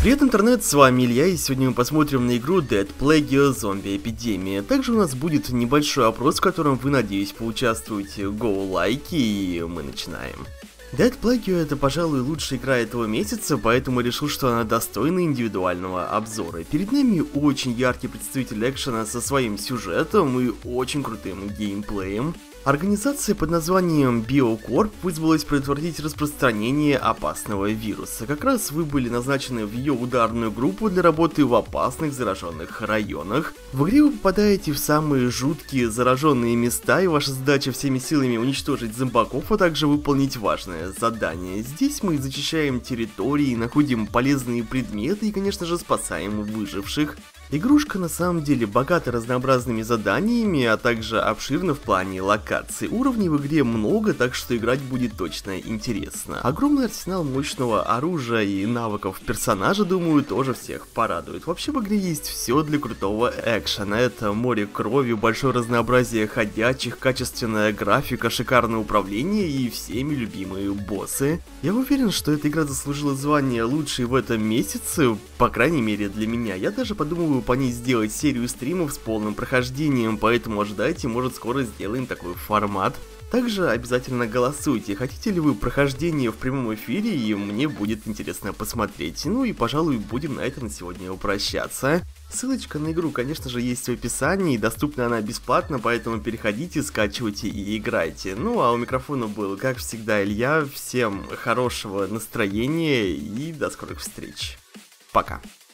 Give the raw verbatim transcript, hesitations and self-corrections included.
Привет, интернет, с вами Илья, и сегодня мы посмотрим на игру Dead Plague Zombie Epidemia. Также у нас будет небольшой опрос, в котором вы, надеюсь, поучаствуете. Го лайки, и мы начинаем. Dead Plague это, пожалуй, лучшая игра этого месяца, поэтому решил, что она достойна индивидуального обзора. Перед нами очень яркий представитель экшена со своим сюжетом и очень крутым геймплеем. Организация под названием BioCorp вызвалась предотвратить распространение опасного вируса. Как раз вы были назначены в ее ударную группу для работы в опасных зараженных районах. В игре вы попадаете в самые жуткие зараженные места, и ваша задача всеми силами уничтожить зомбаков, а также выполнить важное задание. Здесь мы зачищаем территории, находим полезные предметы и, конечно же, спасаем выживших. Игрушка на самом деле богата разнообразными заданиями, а также обширна в плане локаций. Уровней в игре много, так что играть будет точно интересно. Огромный арсенал мощного оружия и навыков персонажа, думаю, тоже всех порадует. Вообще в игре есть все для крутого экшена. Это море крови, большое разнообразие ходячих, качественная графика, шикарное управление и всеми любимые боссы. Я уверен, что эта игра заслужила звание лучшей в этом месяце, по крайней мере для меня. Я даже подумал по ней сделать серию стримов с полным прохождением, поэтому ожидайте, может скоро сделаем такой формат. Также обязательно голосуйте, хотите ли вы прохождение в прямом эфире, и мне будет интересно посмотреть. Ну и, пожалуй, будем на этом на сегодня прощаться. Ссылочка на игру, конечно же, есть в описании, доступна она бесплатно, поэтому переходите, скачивайте и играйте. Ну а у микрофона был, как всегда, Илья. Всем хорошего настроения и до скорых встреч. Пока.